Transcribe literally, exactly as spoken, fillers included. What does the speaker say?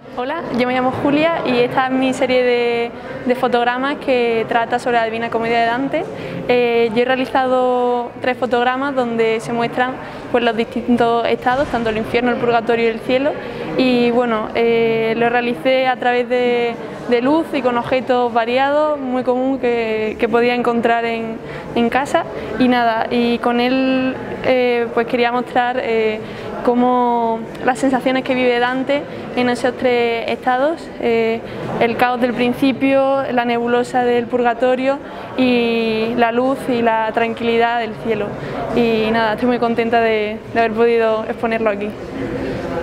Hola, yo me llamo Julia y esta es mi serie de, de fotogramas que trata sobre la Divina Comedia de Dante. Eh, yo he realizado tres fotogramas donde se muestran pues, los distintos estados, tanto el infierno, el purgatorio y el cielo, y bueno, eh, lo realicé a través de, de luz y con objetos variados, muy común que, que podía encontrar en, en casa, y nada, y con él eh, pues quería mostrar eh, cómo las sensaciones que vive Dante en esos tres estados, eh, el caos del principio, la nebulosa del purgatorio y la luz y la tranquilidad del cielo. Y nada, estoy muy contenta de, de haber podido exponerlo aquí.